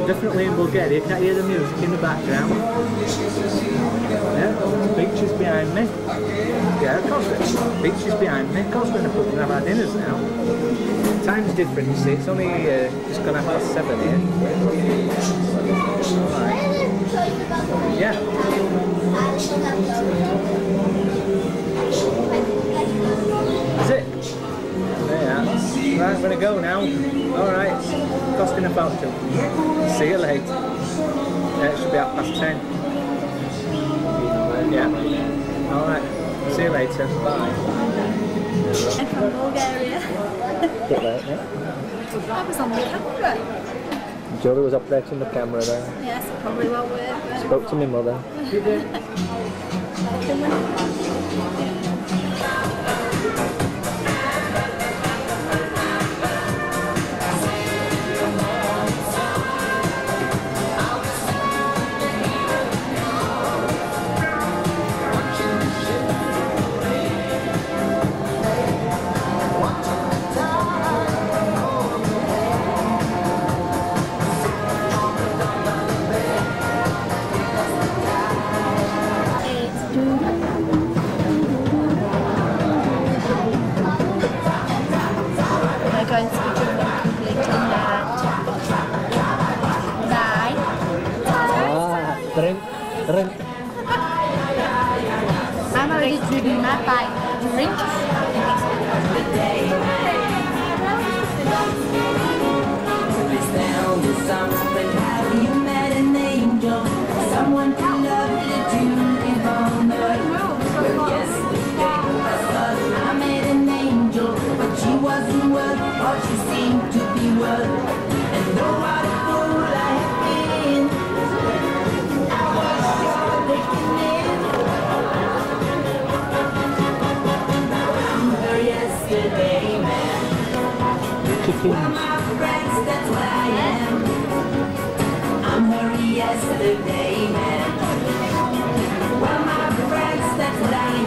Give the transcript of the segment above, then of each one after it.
Definitely in Bulgaria, can't hear the music in the background. Yeah, the beach is behind me. Yeah, of course, the beach is behind me. Of course, we're going to put and have our dinners now. Time's different, you see. It's only just gone past 7 here. Alright. Yeah. That's it. There. Right, I'm going to go now. Alright. Costing a fortune. See you later. Yeah, it should be 10:30. Yeah. Alright. See you later. Bye. I'm from Bulgaria. Bit late, yeah? I was on the camera. Jolie was operating the camera there. Yes, it probably won't work. Spoke to my mother. Going to be doing completely mad. 9. Drink. I'm already driven mad by drinks. Have you met an angel? Someone who loved you to live on earth. Well, yesterday I met an angel, but she wasn't worth what she seemed to be worth. And though what a fool I have been, I was sure taken in. I'm her yesterday man. Well, my friends, that's what I am. I'm her yesterday man. Well, my friends, that's what I am.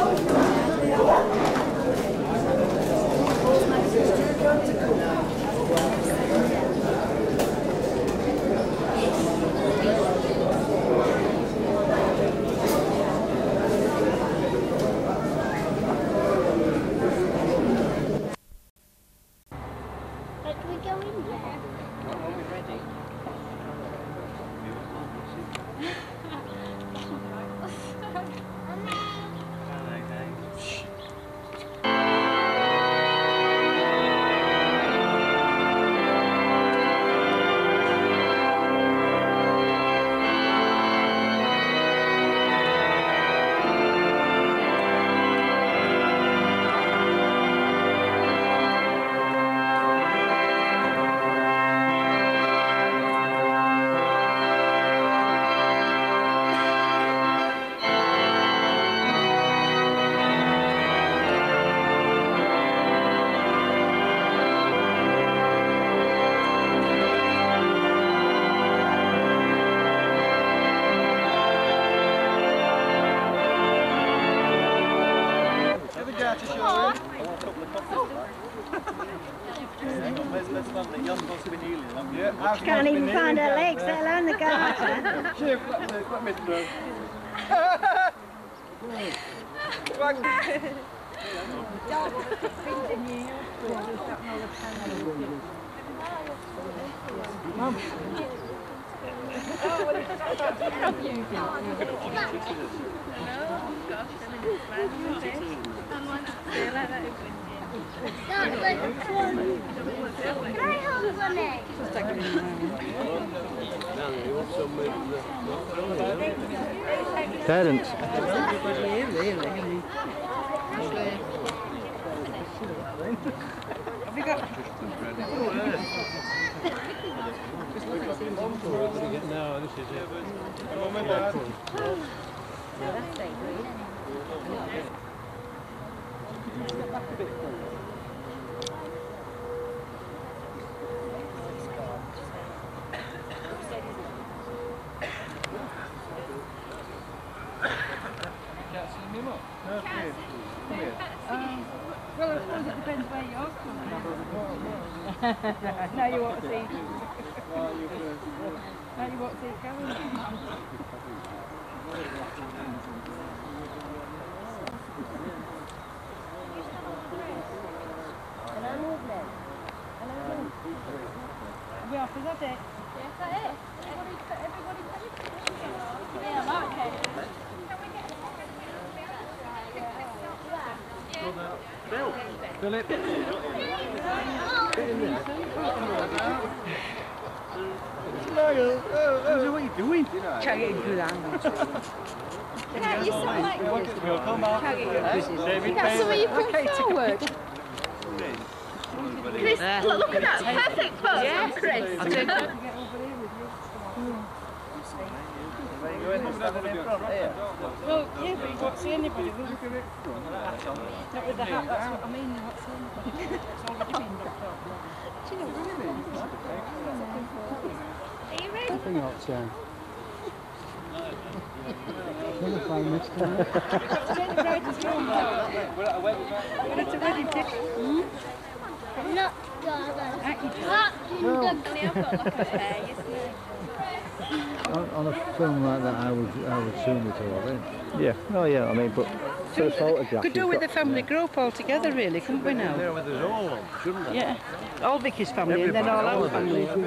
Can we go in there? Can't even find her legs, let alone the garter. Parents. Have you got... No, this is it. Well, I suppose it depends where you're coming. No, you won't see. won't see it going. We off, is that it? Yeah, is that it? Everybody paid? Yeah, I like it. Bill, Philip. What are you doing? Chugging through the angle. Yeah, you sound like David, that's the way you put forward. Chris, look at that. Perfect pose from Chris. I'll take it. Well, yeah, but you won't see anybody, will you? Not with the hat, that's what I mean, you won't see anybody. It's already been knocked off. Do you know what? Are you ready? Nothing else, Jan. Never find this time. But it's a wedding picture. No. On a film like that, I would zoom it all in. Yeah, oh yeah, I mean, but for a photograph... Could do with the family group all together, really, couldn't we now? There with us all, shouldn't they? Yeah. All Vicky's family and then all our family. I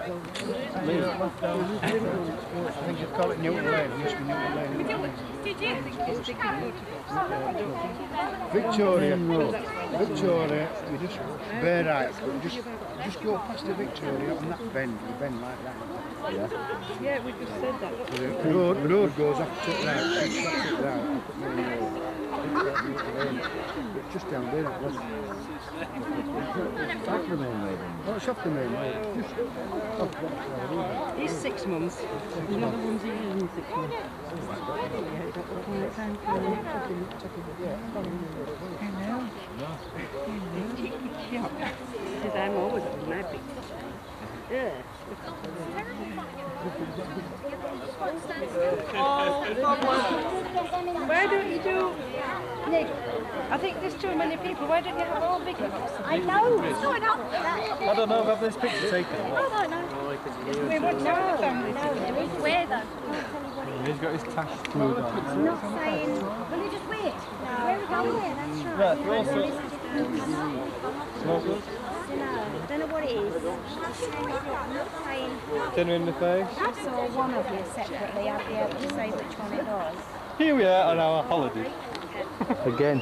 think you'd call it Newton Lane. It used to be Newton Lane. Did you? Victoria Road. Victoria, you just bear right, just go past the Victoria on that bend, you bend like that. Yeah, we just said that. The road goes off to the right, it's just down there, that was. Off the main road. Oh, it's off the main road. Just off that side. He's 6 months. The other one's a year and 6 months. Because I'm always on my big. Yeah. Why don't you do, Nick? I think there's too many people. Why don't you have all big ones? I know. What's going on? I don't know, have this picture taken? I don't know. We want no family. Where though? He's got his tash glued on. I'm not saying. Will you just wait? Where are we going? That's right. Right, we're also... Smokers? I don't know what it is. I'm not saying. Dinner in the face. I saw one of you separately. I'd be able to say which one it was. Here we are on our holiday. Again.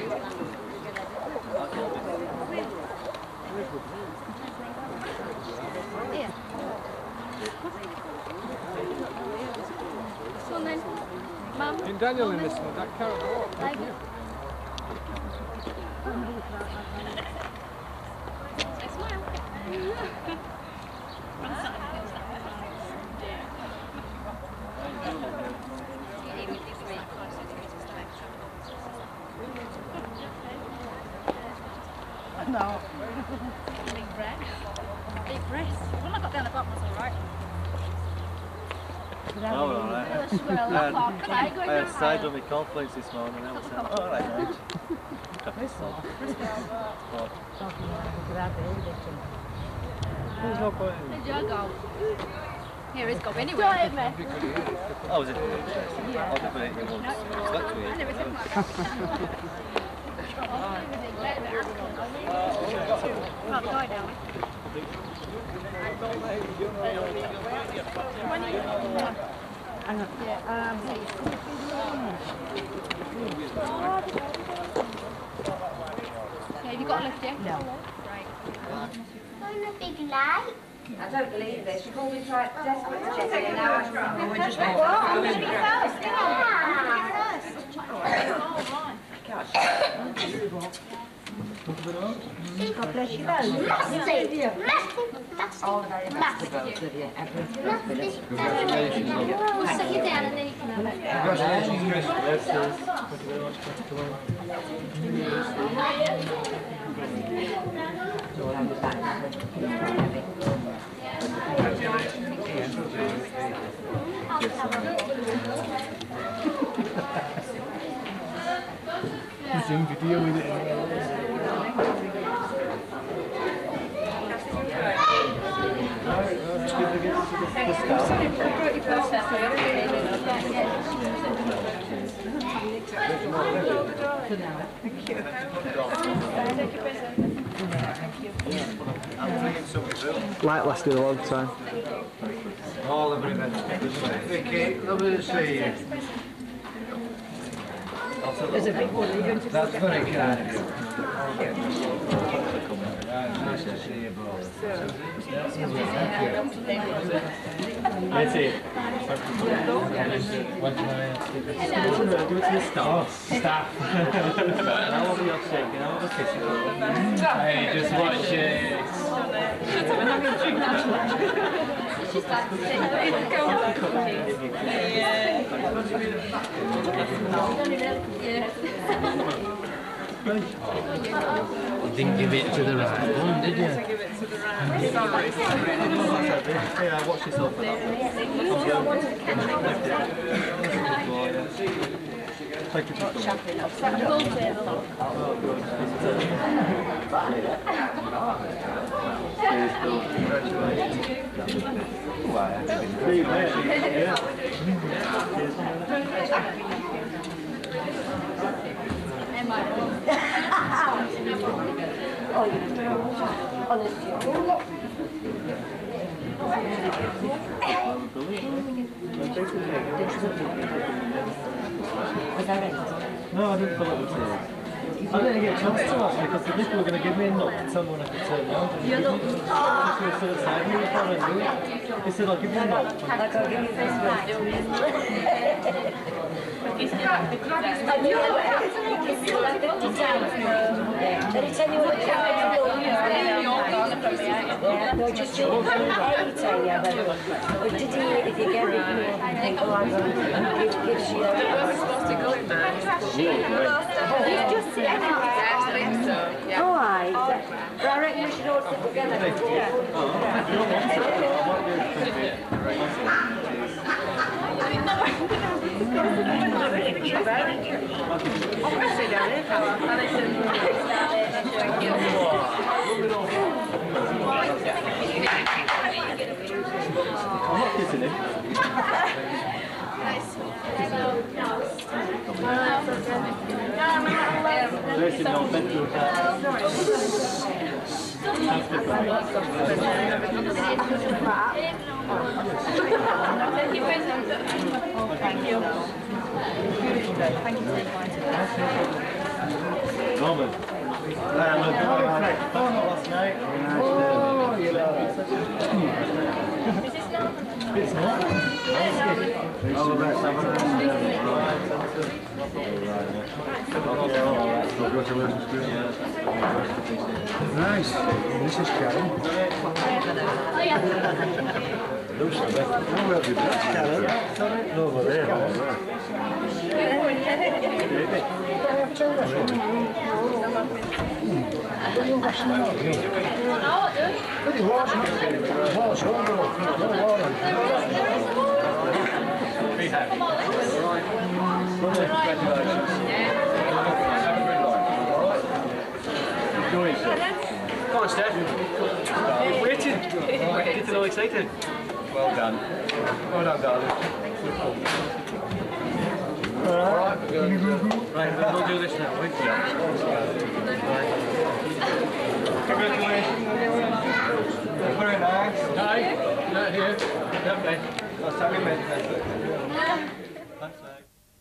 Here. This one then. Mum. In Daniel in this one, that carrot walk. Like it. Smile. No. Big breath. Big breath. When I got down the bottom, I was alright. Oh, alright. I had cider with cornflakes this morning. I was saying, alright, mate. There's no point in... Did you go? Here is go anyway. Don't hit me. Oh, was it? Yeah. I'll just put it in once. Slept with I it. never said much. Can't go now. Have you got a lift yet? No. Right. On a big light. I don't believe this. You've all been trying desperate to get in now. I'm going to be first. God bless you both. All very much the both of you. We'll sit you down and then you can have it. Congratulations, Chris. Thank you very much. He's in video with it. Light lasted a long time. All of it. Vicky, lovely to see you. There's a big one. That's very kind of you. Nice to see you both. That's it. What can I do it to the staff? Staff. Now what are you shaking? Now what are you Hey, just watch it. She's like, You didn't give it to the right one, did you? Give it to the right. Sorry. Yeah, watch yourself for that. Take your time. No, I didn't follow the tears. I didn't get a chance to ask because the people were going to give me a nut to tell me when I could turn round. You're not. He was sort of side me before I knew it. He said, I'll give you a nut. I'll give you this one. Did he tell you what no, just you. But did he, if you get it, think, oh, I'm going to give you He's just sitting out. Oh, aye. But I reckon we should all sit together. I'm not kissing him. There's no bedroom. Thank you. Norman. Last night. Oh, you know. It's not. Nice. This is Karen. Over there. Come on, Steph. You're waiting. Getting all excited. Well done. Well done, darling. Alright, we'll do this now, won't we? Congratulations. Very nice. Hi, not here. Okay. Last time we met. Thanks, mate.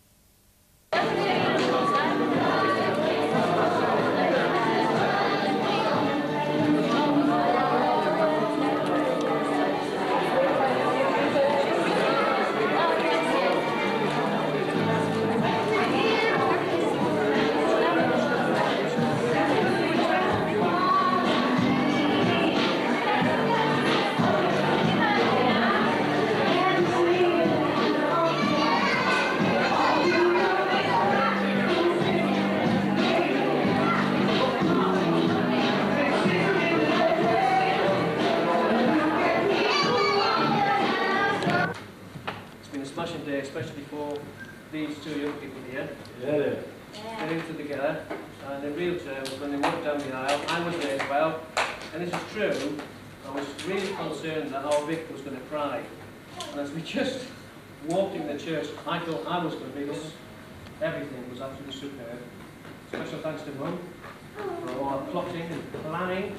Especially for these two young people here. Getting together, and in real terms, when they walked down the aisle, I was there as well. And this is true, I was really concerned that our Vic was going to cry. And as we just walked in the church, I thought I was going to miss everything. Was absolutely superb. Special thanks to Mum for all our plotting and planning.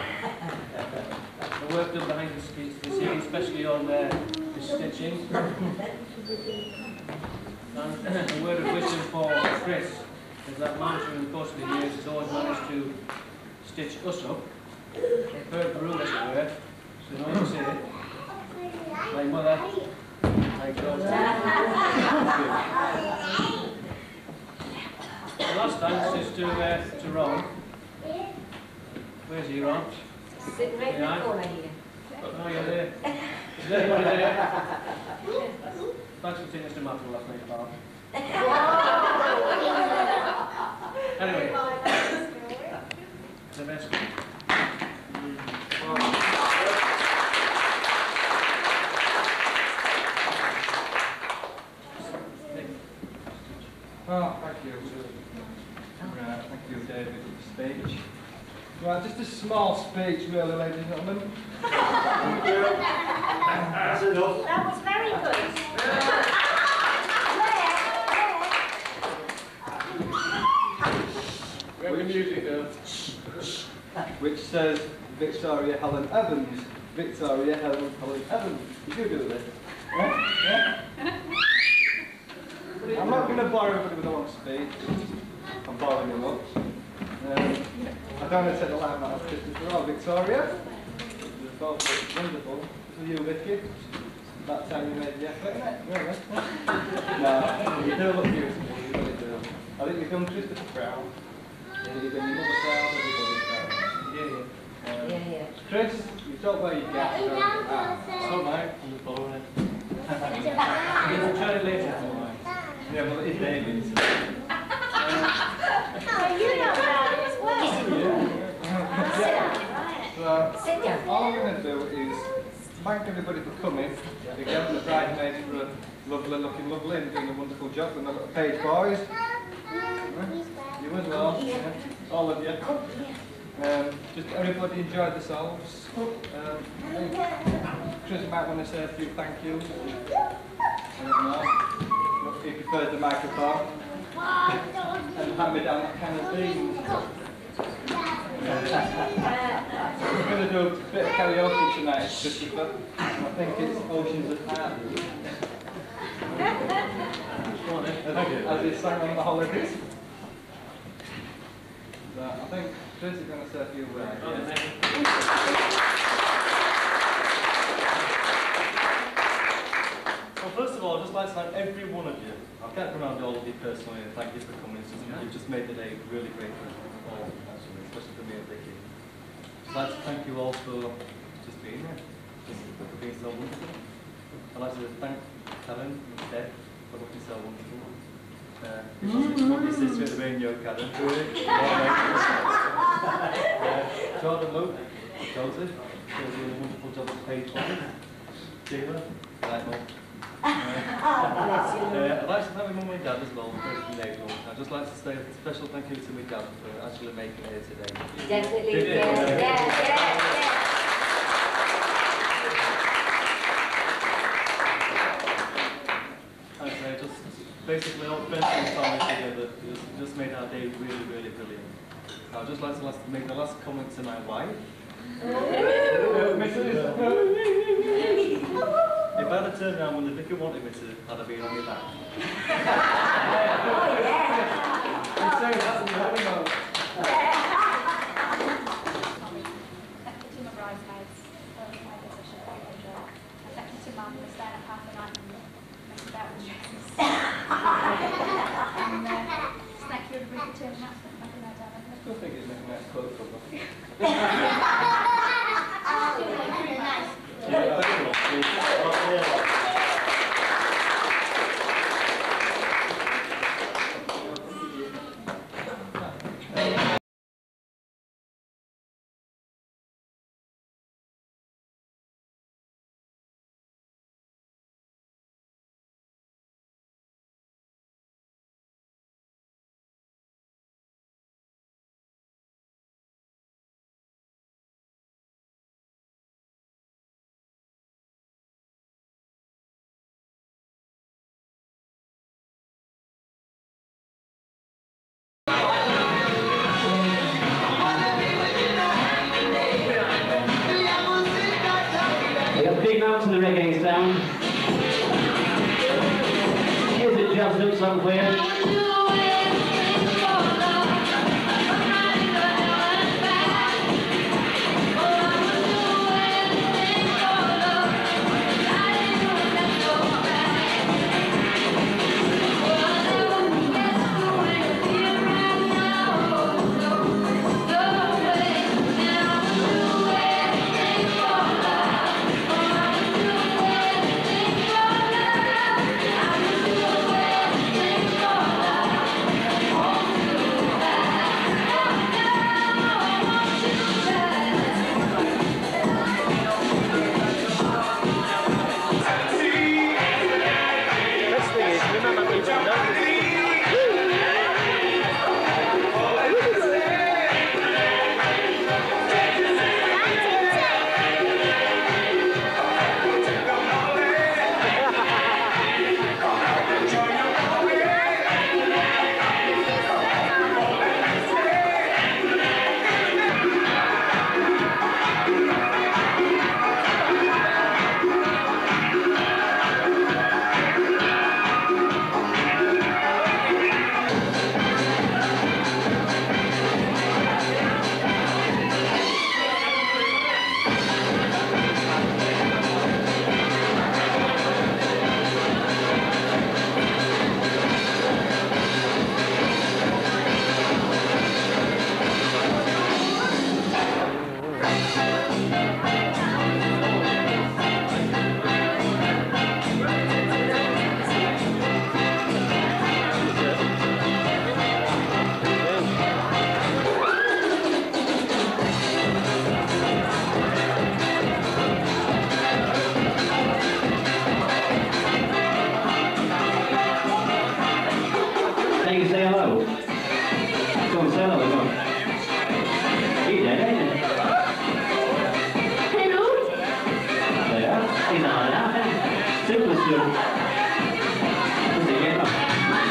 The work done behind the scenes, especially on the stitching. And a word of wisdom for Chris is that man during the course of the years has always managed to stitch us up, per rule as it were, so no one to say it. My mother, my daughter. The last thanks is to Ron. Where's he, Ron? Sitting right in the corner here. Oh, you're there. Is anybody there? Thanks for taking us to Matthew last night, pal. Anyway. The best. Oh, thank you. Right, thank you, David, for the speech. Right, just a small speech, really, ladies and gentlemen. That's enough. That was very good. Where the music goes. Which says Victoria Helen Evans. Victoria Helen Evans. You do this. Yeah? I'm not going to bore everybody with a long speech. I'm boring you much. I don't want to take the limelight off Christopher or Victoria. They both look wonderful. This is you, Vicky. That time you made the effort, isn't it? Really? No, you do look beautiful, you really do. I think you've done Christopher proud. You've done your mother proud, everybody proud. Yeah. Chris, you talk about your gas. So, mate, I'm just following it. We'll try it later. Yeah, well, it is David's. Oh, you know about it as well. Sit down. All I'm going to do is thank everybody for coming. Again, the bridesmaids for lovely looking lovely and doing a wonderful job, and the little page boys. You as well, yeah. All of you. Just everybody enjoyed themselves. Chris might want to say a few thank yous. I don't know. He prefers the microphone. And hand me down that can of beans. We're going to do a bit of karaoke tonight, Christopher. I think it's Oceans of Heart. As he sang on the holidays. So I think Chris is going to say a few words. Well, first of all, I'd just like to thank every one of you. I can't come around all of you personally and thank you for coming. You've just made the day really great for all, actually, especially for me and Vicky. I'd like to thank you all for just being here, for being so wonderful. I'd like to thank Karen and Deb for looking so wonderful. My sister at the main yoke, Karen. Jordan, Luke, Joseph, they're doing a wonderful job of page one. Sheila, right, Mum. I'd like to thank my mum and dad as well, from April. I'd just like to say a special thank you to my dad for actually making it here today. Definitely, yeah. I'd say just basically all friends and family together just made our day really, really brilliant. I'd just like to make the last comment to my wife. If I'd have turned around when the vicar wanted me to, I'd have been on my back. Oh, yeah. He's saying that's in the wedding hall. Thank you to my bridesmaids for my decision for your job. And thank you to Mum for staying up half the night and messing about with dresses. And thank you everybody for turning up for making that down. I still think it's making a nice coat cover. Really nice. Yeah, that's cool. else do something for you? You say hello. Go and say hello, go on. He's dead, ain't he? Hello. Yeah, he's on that. Super soon. What's he getting up?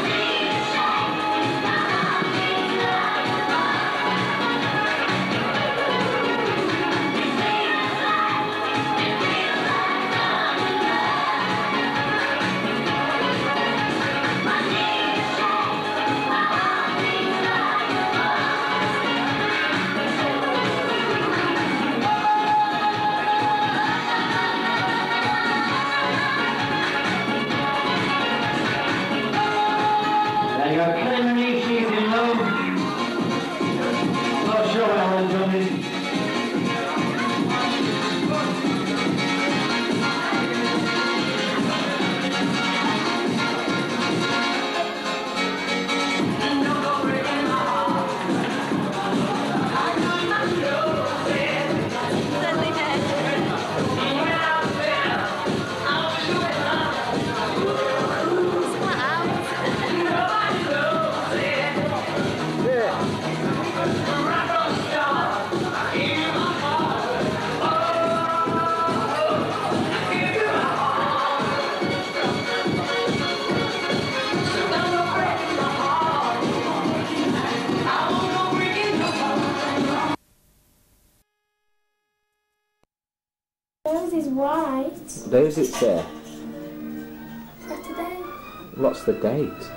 Yours is white. What day is it, Sarah? Saturday. What's the date?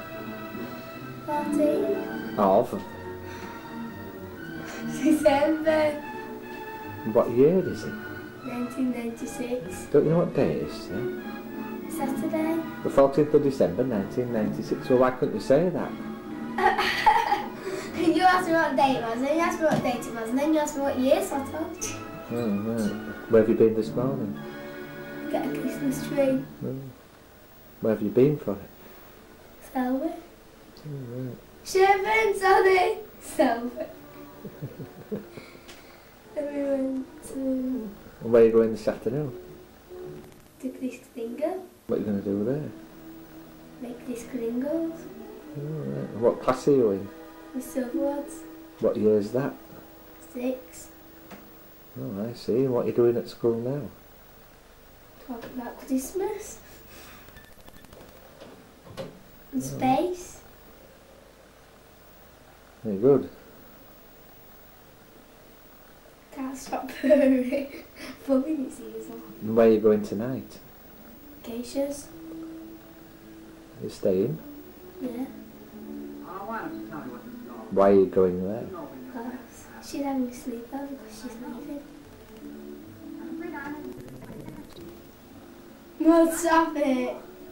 14. Of? December. What year is it? 1996. Don't you know what day it is, Sarah? Saturday. The 14th of December 1996. Well, why couldn't you say that? You asked me what day it was, then you asked me what date it was, and then you asked me what year, so I told you. Oh, right. Where have you been this morning? Get a Christmas tree. Oh. Where have you been for it? Selby. Oh, right. Sherburn, sorry. Selby. Then we went to And where are you going this afternoon? Chris Kringle. What are you going to do there? Make Chris Kringles. Oh, right. And what class are you in? The Silverwoods. What year is that? 6. Oh, I see. And what are you doing at school now? Talk about Christmas. And space. Very good. Can't stop purring. Fubbing its ears off. And where are you going tonight? Geishas. Are you staying? Yeah. Why are you going there? Because she's having a sleepover because she's leaving. No, stop it.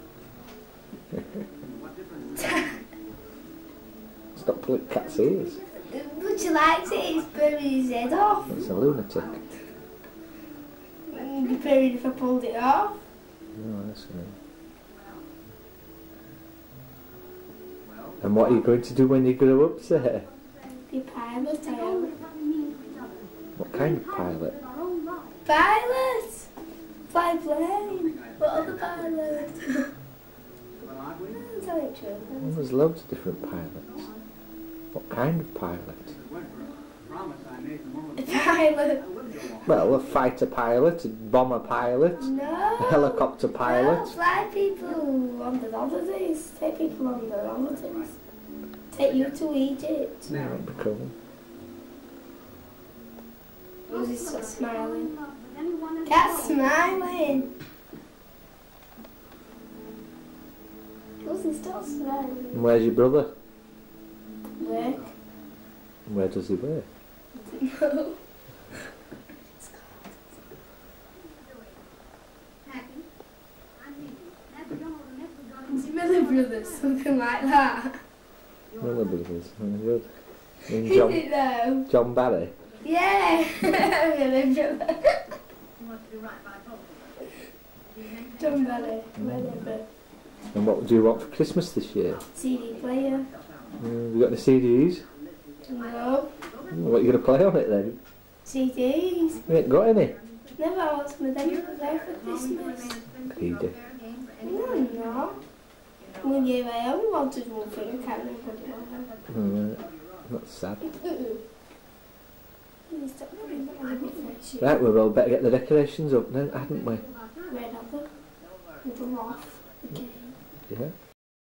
Stop pulling cat's ears. But she likes it, he's burying his head off. It's a lunatic. It'd be buried if I pulled it off. No, that's good. And what are you going to do when you grow up, sir? Be a pilot, I am. What kind of pilot? Pilot! Fly plane! What other pilot? Tell it true. Well, there's loads of different pilots. What kind of pilot? A pilot. Well, a fighter pilot, a bomber pilot, No. a helicopter pilot. No, fly people on the holidays. Take people on the holidays. Take you to Egypt. Yeah, that'd be cool. Rosie's still smiling. Cat's smiling. Rosie's still smiling. And where's your brother? Work. Where does he work? No. It's Miller Brothers, something like that. Miller Brothers, very good. And Is it though? John Barry? Yeah! Miller Brothers. John Barry, whatever. And what do you want for Christmas this year? CD player. Have you got any CDs? No. What are you going to play on it then? CDs. You ain't got any. Never asked me them there for Christmas. You do. No. One year I only wanted one thing, I can't remember what it was. Alright, that's sad. You stop putting that on my face. Right, we've all better get the decorations up now, hadn't we? Red apple. With them off again. Yeah.